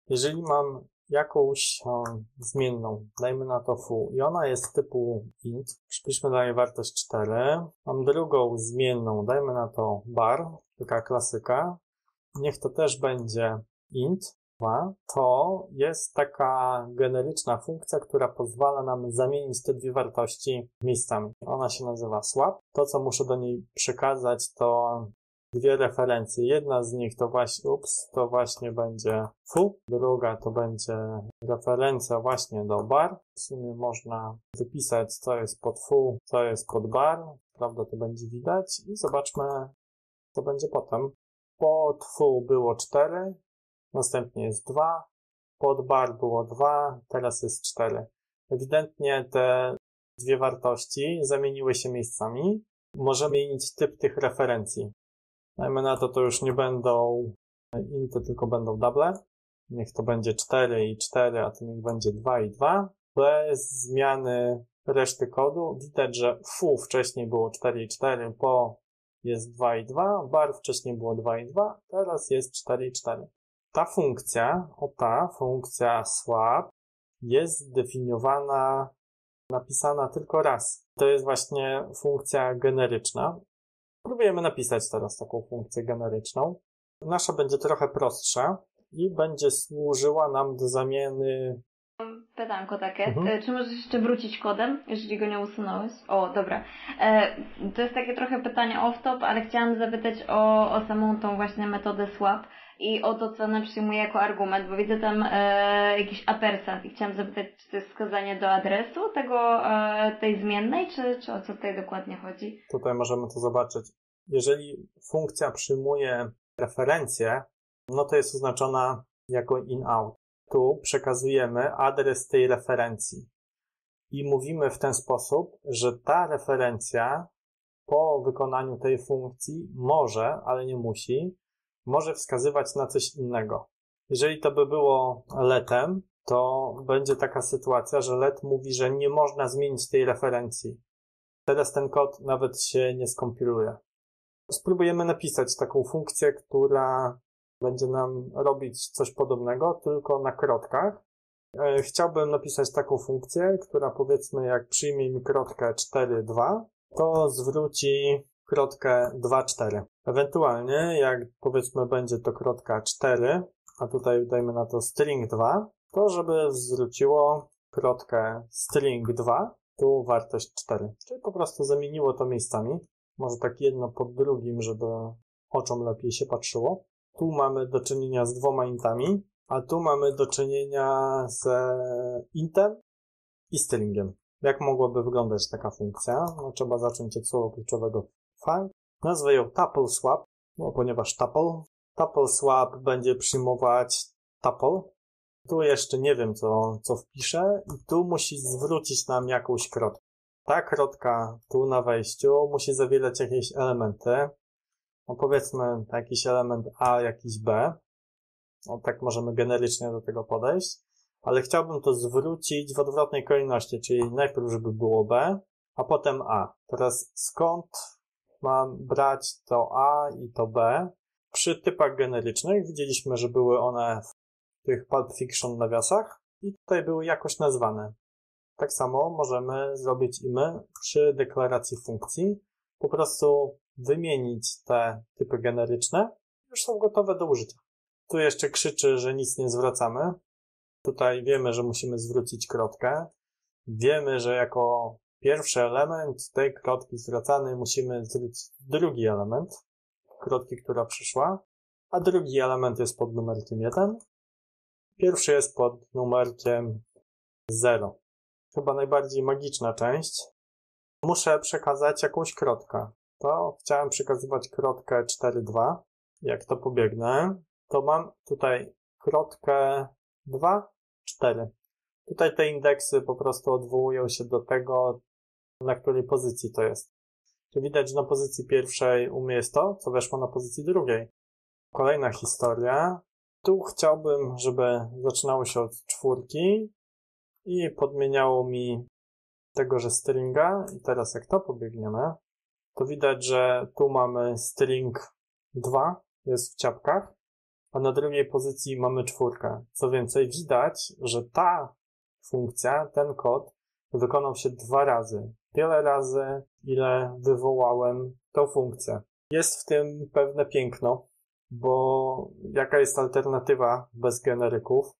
Jeżeli mam jakąś zmienną, dajmy na to foo, i ona jest typu int, przypiszmy dla niej wartość 4. Mam drugą zmienną, dajmy na to bar, taka klasyka. Niech to też będzie int 2. To jest taka generyczna funkcja, która pozwala nam zamienić te dwie wartości miejscami. Ona się nazywa swap. To, co muszę do niej przekazać, to dwie referencje. Jedna z nich to właśnie będzie foo, druga to będzie referencja właśnie do bar. W sumie można wypisać, co jest pod foo, co jest pod bar. Prawda, to będzie widać i zobaczmy, co będzie potem. Pod foo było 4, następnie jest 2, pod bar było 2, teraz jest 4. Ewidentnie te dwie wartości zamieniły się miejscami. Możemy zmienić typ tych referencji. Dajmy na to już nie będą inty, tylko będą double. Niech to będzie 4 i 4, a to niech będzie 2 i 2. Bez zmiany reszty kodu widać, że foo wcześniej było 4 i 4, po jest 2 i 2, bar wcześniej było 2 i 2, teraz jest 4 i 4. Ta funkcja swap jest zdefiniowana, napisana tylko raz. To jest właśnie funkcja generyczna. Próbujemy napisać teraz taką funkcję generyczną. Nasza będzie trochę prostsza i będzie służyła nam do zamiany. Pytanko takie. Czy możesz jeszcze wrócić kodem, jeżeli go nie usunąłeś? O, dobra. To jest takie trochę pytanie off-top, ale chciałam zapytać o samą tą właśnie metodę swap i o to, co ona przyjmuje jako argument, bo widzę tam jakiś ampersand i chciałam zapytać, czy to jest wskazanie do adresu tej zmiennej, czy o co tutaj dokładnie chodzi? Tutaj możemy to zobaczyć. Jeżeli funkcja przyjmuje referencję, no to jest oznaczona jako in-out. Tu przekazujemy adres tej referencji i mówimy w ten sposób, że ta referencja po wykonaniu tej funkcji może, ale nie musi, może wskazywać na coś innego. Jeżeli to by było letem, to będzie taka sytuacja, że let mówi, że nie można zmienić tej referencji. Teraz ten kod nawet się nie skompiluje. Spróbujemy napisać taką funkcję, która będzie nam robić coś podobnego, tylko na krotkach. Chciałbym napisać taką funkcję, która powiedzmy jak przyjmie mi krotkę 4,2, to zwróci krotkę 2,4. Ewentualnie jak powiedzmy będzie to krotka 4, a tutaj dajmy na to string 2, to żeby zwróciło krotkę string 2, tu wartość 4. Czyli po prostu zamieniło to miejscami. Może tak jedno pod drugim, żeby oczom lepiej się patrzyło. Tu mamy do czynienia z dwoma intami, a tu mamy do czynienia z intem i stringiem. Jak mogłaby wyglądać taka funkcja? No, trzeba zacząć od słowa kluczowego find. Nazwę ją tuple swap, ponieważ tuple swap będzie przyjmować tuple. Tu jeszcze nie wiem, co wpiszę i tu musi zwrócić nam jakąś krotkę. Ta krotka tu na wejściu musi zawierać jakieś elementy. No powiedzmy jakiś element A, jakiś B. No tak możemy generycznie do tego podejść. Ale chciałbym to zwrócić w odwrotnej kolejności, czyli najpierw żeby było B, a potem A. Teraz skąd mam brać to A i to B? Przy typach generycznych widzieliśmy, że były one w tych Pulp Fiction nawiasach i tutaj były jakoś nazwane. Tak samo możemy zrobić i my przy deklaracji funkcji. Po prostu wymienić te typy generyczne. Już są gotowe do użycia. Tu jeszcze krzyczy, że nic nie zwracamy. Tutaj wiemy, że musimy zwrócić krotkę. Wiemy, że jako pierwszy element tej krotki zwracanej musimy zwrócić drugi element krotki, która przyszła, a drugi element jest pod numerkiem 1. Pierwszy jest pod numerkiem 0. Chyba najbardziej magiczna część. Muszę przekazać jakąś krotkę. To chciałem przekazywać krotkę 4,2. Jak to pobiegnę, to mam tutaj krotkę 2, 4. Tutaj te indeksy po prostu odwołują się do tego, na której pozycji to jest. Tu widać, że na pozycji pierwszej u mnie jest to, co weszło na pozycji drugiej. Kolejna historia. Tu chciałbym, żeby zaczynało się od 4 i podmieniało mi tegoże stringa. I teraz jak to pobiegniemy, to widać, że tu mamy string 2, jest w ciapkach. a na drugiej pozycji mamy 4. Co więcej, widać, że ta funkcja, ten kod wykonał się 2 razy. Tyle razy, ile wywołałem tą funkcję. Jest w tym pewne piękno, bo jaka jest alternatywa bez generyków?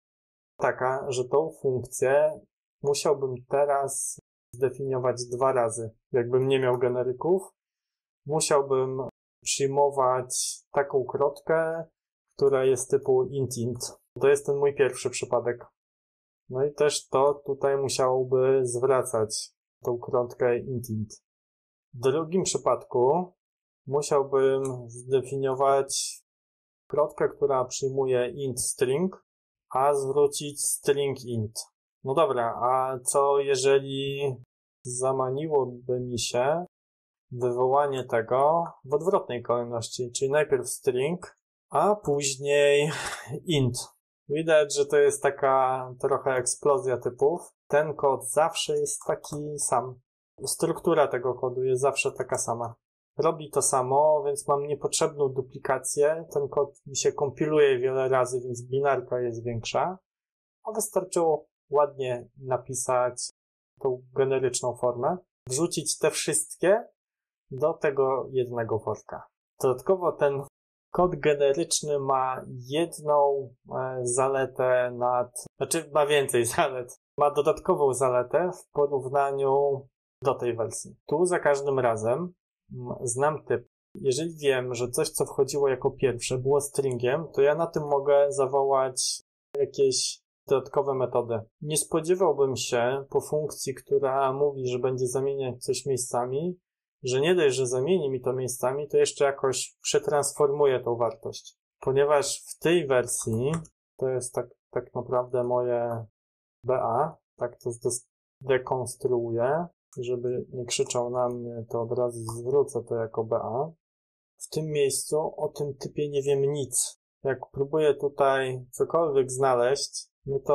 Taka, że tą funkcję musiałbym teraz zdefiniować 2 razy. Jakbym nie miał generyków, musiałbym przyjmować taką krotkę, która jest typu int. To jest ten mój pierwszy przypadek. No i też to tutaj musiałoby zwracać tą krotkę int. W drugim przypadku musiałbym zdefiniować krotkę, która przyjmuje int string, a zwrócić string int. No dobra, a co jeżeli zamaniłoby mi się wywołanie tego w odwrotnej kolejności, czyli najpierw string, a później int. Widać, że to jest taka trochę eksplozja typów. Ten kod zawsze jest taki sam. Struktura tego kodu jest zawsze taka sama. Robi to samo, więc mam niepotrzebną duplikację. Ten kod mi się kompiluje wiele razy, więc binarka jest większa. A wystarczyło ładnie napisać tą generyczną formę, wrzucić te wszystkie do tego jednego worka. Dodatkowo ten kod generyczny ma jedną zaletę ma więcej zalet. Ma dodatkową zaletę w porównaniu do tej wersji. Tu za każdym razem znam typ. Jeżeli wiem, że coś, co wchodziło jako pierwsze, było stringiem, to ja na tym mogę zawołać jakieś dodatkowe metody. Nie spodziewałbym się po funkcji, która mówi, że będzie zamieniać coś miejscami, że nie dość, że zamieni mi to miejscami, to jeszcze jakoś przetransformuje tą wartość. Ponieważ w tej wersji, to jest tak naprawdę moje BA, tak to zdekonstruuję, żeby nie krzyczał na mnie, to od razu zwrócę to jako BA. W tym miejscu o tym typie nie wiem nic. Jak próbuję tutaj cokolwiek znaleźć,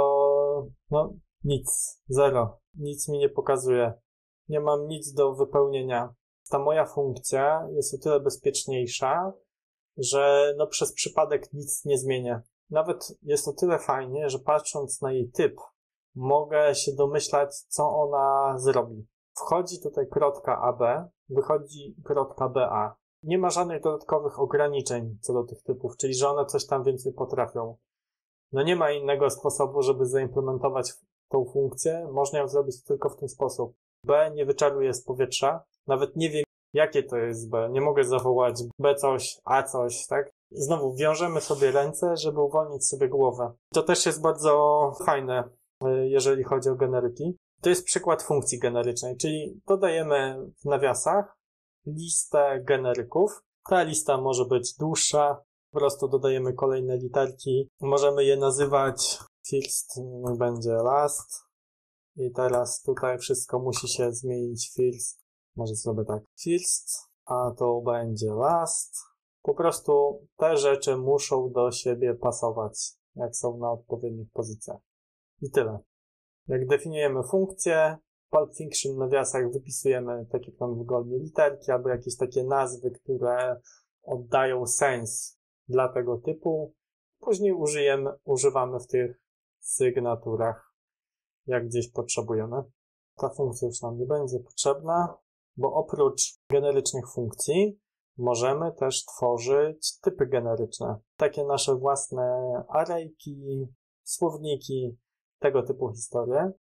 nic, zero. Nic mi nie pokazuje. Nie mam nic do wypełnienia. Ta moja funkcja jest o tyle bezpieczniejsza, że przez przypadek nic nie zmienię. Nawet jest o tyle fajnie, że patrząc na jej typ, mogę się domyślać, co ona zrobi. Wchodzi tutaj krotka AB, wychodzi krotka BA. Nie ma żadnych dodatkowych ograniczeń co do tych typów, czyli że one coś tam więcej potrafią. Nie ma innego sposobu, żeby zaimplementować tą funkcję. Można ją zrobić tylko w ten sposób. B nie wyczaruje z powietrza. Nawet nie wiem, jakie to jest B. Nie mogę zawołać B coś, A coś, tak? Znowu wiążemy sobie ręce, żeby uwolnić sobie głowę. To też jest bardzo fajne, jeżeli chodzi o generyki. To jest przykład funkcji generycznej, czyli dodajemy w nawiasach listę generyków. Ta lista może być dłuższa, po prostu dodajemy kolejne literki. Możemy je nazywać first, będzie last. I teraz tutaj wszystko musi się zmienić first. Może zrobię tak. First, a to będzie last. Po prostu te rzeczy muszą do siebie pasować, jak są na odpowiednich pozycjach. I tyle. Jak definiujemy funkcję, w Pulp Fiction nawiasach wypisujemy, tak jak mamy wygodnie, literki albo jakieś takie nazwy, które oddają sens dla tego typu. Później używamy w tych sygnaturach, jak gdzieś potrzebujemy. Ta funkcja już nam nie będzie potrzebna, bo oprócz generycznych funkcji możemy też tworzyć typy generyczne. Takie nasze własne arrayki, słowniki, tego typu historie.